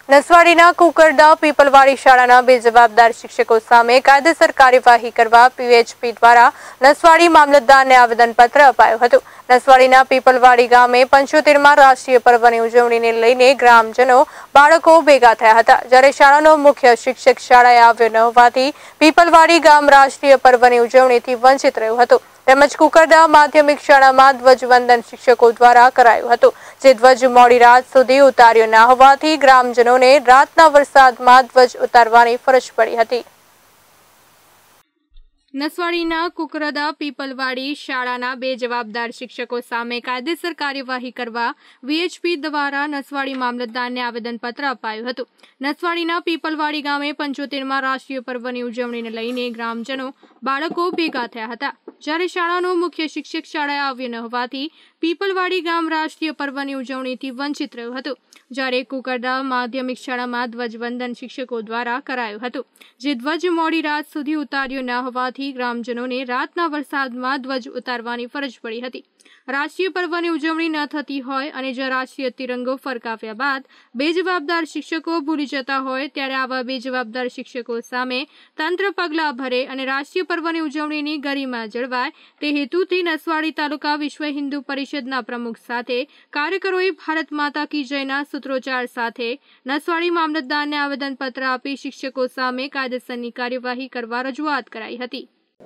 નસવાડીના કુકરદા પીપલવાડી શાળાના બેજવાબદાર શિક્ષકો સામે કાયદેસર કાર્યવાહી કરવા પીએચપી દ્વારા નસવાડી મામલતદારને આવેદનપત્ર અપાયું હતું। નસવાડીના પીપલવાડી ગામે 75મા રાષ્ટ્રીય પર્વની ઉજવણીને લઈને ગ્રામજનો બાળકો ભેગા થયા હતા, જ્યારે શાળાનો મુખ્ય શિક્ષક શાળાએ આવ્યો ન હોવાથી પીપલવાડી ગામ રાષ્ટ્રીય પર્વની ઉજવણીથી વંચિત રહ્યું હતું। તેમજ કુકરદા માધ્યમિક શાળામાં ધ્વજવંદન શિક્ષકો દ્વારા કરાયું હતું, જે ધ્વજ મોડી રાત સુધી ઉતાર્યો ન હોવાથી ગ્રામજનોને રાતના વરસાદમાં ધ્વજ ઉતારવાની ફરજ પડી હતી। નસવાડીના કુકરદા પીપલવાડી શાળાના બેજવાબદાર શિક્ષકો સામે કાયદેસર કાર્યવાહી કરવા વીએચપી દ્વારા નસવાડી મામલતદારને આવેદનપત્ર અપાયું હતું। નસવાડીના પીપલવાડી ગામે 75મા રાષ્ટ્રીય પર્વની ઉજવણીને લઈને ગ્રામજનો બાળકો ભેગા થયા હતા, જ્યારે શાળાનો મુખ્ય શિક્ષક શાળાએ આવ્યો ન હોવાથી પીપલવાડી ગામ રાષ્ટ્રીય પર્વની ઉજવણીથી વંચિત રહ્યું હતું, જ્યારે કુકરદા માધ્યમિક શાળામાં ધ્વજવંદન શિક્ષકો દ્વારા કરાયું હતું, જે ધ્વજ મોડી રાત સુધી ઉતાર્યો ન હોવાથી ગ્રામજનોને રાતના વરસાદમાં ધ્વજ ઉતારવાની ફરજ પડી હતી। રાષ્ટ્રીય પર્વની ઉજવણી ન થતી હોય અને જો રાષ્ટ્રીય તિરંગો ફરકાવ્યા બાદ બેજવાબદાર શિક્ષકો ભૂલી જતા હોય, ત્યારે આવા બેજવાબદાર શિક્ષકો સામે તંત્ર પગલાં ભરે અને રાષ્ટ્રીય પર્વની ઉજવણીની ગરિમા જળવાય તે હેતુથી નસવાડી તાલુકા વિશ્વ હિન્દુ પરિષદના પ્રમુખ સાથે કાર્યકરોએ ભારત માતા કી જયના સૂત્રોચ્ચાર સાથે નસવાડી મામલતદારને આવેદનપત્ર આપી શિક્ષકો સામે કાયદેસરની કાર્યવાહી કરવા રજૂઆત કરાઈ હતી।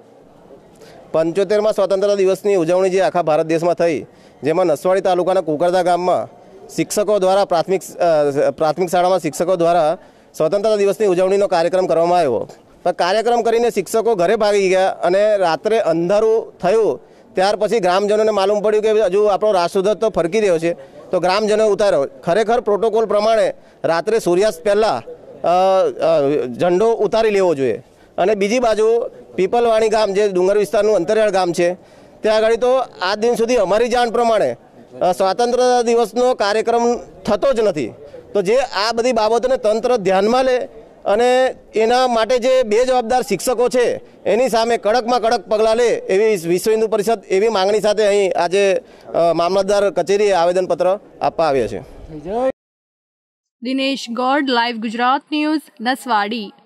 75મા સ્વતંત્રતા દિવસની ઉજવણી જે આખા ભારત દેશમાં થઈ, જેમાં નસવાડી તાલુકાના કુકરદા ગામમાં શિક્ષકો દ્વારા પ્રાથમિક શાળામાં શિક્ષકો દ્વારા સ્વતંત્રતા દિવસની ઉજવણીનો કાર્યક્રમ કરવામાં આવ્યો। પણ કાર્યક્રમ કરીને શિક્ષકો ઘરે ભાગી ગયા અને રાત્રે અંધારું થયું ત્યાર પછી ગ્રામજનોને માલુમ પડ્યું કે હજુ આપણો રાષ્ટ્રધ્વજ તો ફરકી રહ્યો છે, તો ગ્રામજનોએ ઉતાર્યો। ખરેખર પ્રોટોકોલ પ્રમાણે રાત્રે સૂર્યાસ્ત પહેલાં ઝંડો ઉતારી લેવો જોઈએ। અને બીજી બાજુ પીપલવાડી ગામ જે ડુંગર વિસ્તારનું અંતરિયાળ ગામ છે, ત્યાં આગળ તો આજ દિન સુધી અમારી જાણ પ્રમાણે સ્વાતંત્ર્ય દિવસનો કાર્યક્રમ થતો જ નથી। તો જે આ બધી બાબતોને તંત્ર ધ્યાનમાં લે અને એના માટે જે બેજવાબદાર શિક્ષકો છે એની સામે કડકમાં કડક પગલાં લે એવી વિશ્વ હિન્દુ પરિષદ એવી માંગણી સાથે અહીં આજે મામલતદાર કચેરીએ આવેદનપત્ર આપવા આવ્યા છે। Dinesh Gaud, live Gujarat news, Naswadi.